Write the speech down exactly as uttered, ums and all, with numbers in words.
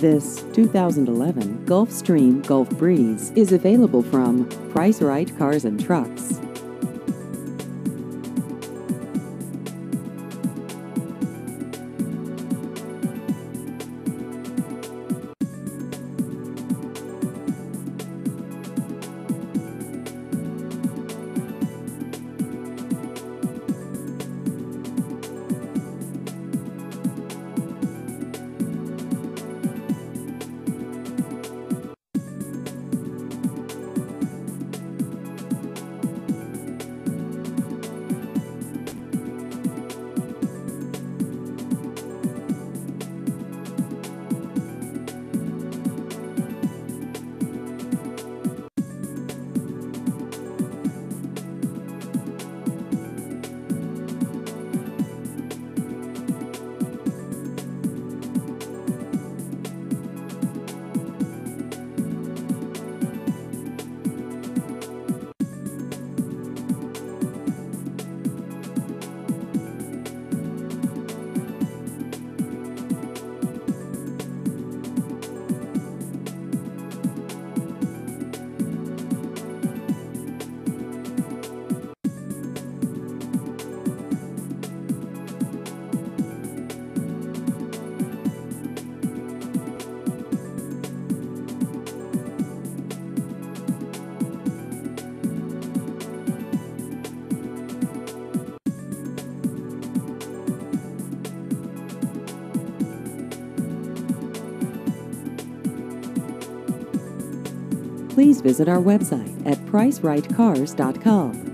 This two thousand eleven Gulfstream Gulf Breeze is available from Price-Rite Cars and Trucks. Please visit our website at price rite cars dot com.